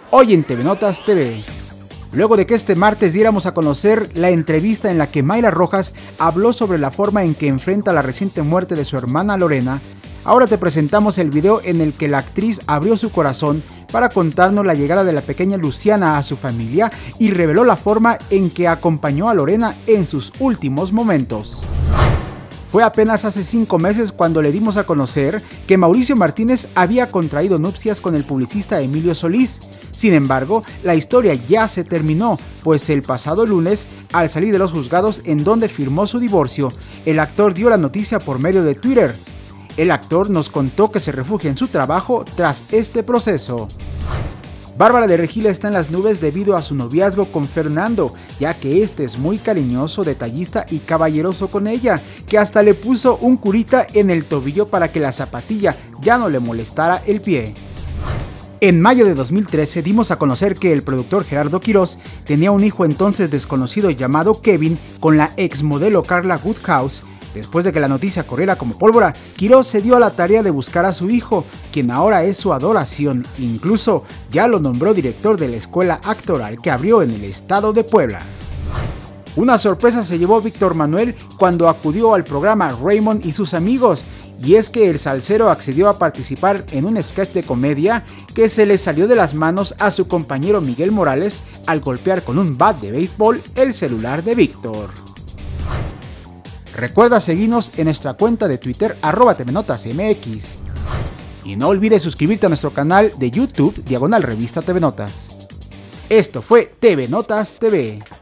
hoy en TV Notas TV. Luego de que este martes diéramos a conocer la entrevista en la que Mayra Rojas habló sobre la forma en que enfrenta la reciente muerte de su hermana Lorena, ahora te presentamos el video en el que la actriz abrió su corazón para contarnos la llegada de la pequeña Luciana a su familia y reveló la forma en que acompañó a Lorena en sus últimos momentos. Fue apenas hace 5 meses cuando le dimos a conocer que Mauricio Martínez había contraído nupcias con el publicista Emilio Solís. Sin embargo, la historia ya se terminó, pues el pasado lunes, al salir de los juzgados en donde firmó su divorcio, el actor dio la noticia por medio de Twitter. El actor nos contó que se refugia en su trabajo tras este proceso. Bárbara de Regil está en las nubes debido a su noviazgo con Fernando, ya que este es muy cariñoso, detallista y caballeroso con ella, que hasta le puso un curita en el tobillo para que la zapatilla ya no le molestara el pie. En mayo de 2013 dimos a conocer que el productor Gerardo Quirós tenía un hijo entonces desconocido llamado Kevin con la exmodelo Carla Woodhouse. Después de que la noticia corriera como pólvora, Quirós se dio a la tarea de buscar a su hijo, quien ahora es su adoración, incluso ya lo nombró director de la escuela actoral que abrió en el estado de Puebla. Una sorpresa se llevó Víctor Manuel cuando acudió al programa Raymond y sus amigos, y es que el salsero accedió a participar en un sketch de comedia que se le salió de las manos a su compañero Miguel Morales al golpear con un bat de béisbol el celular de Víctor. Recuerda seguirnos en nuestra cuenta de Twitter @tvnotasmx. Y no olvides suscribirte a nuestro canal de YouTube /Revista TV Notas. Esto fue TV Notas TV.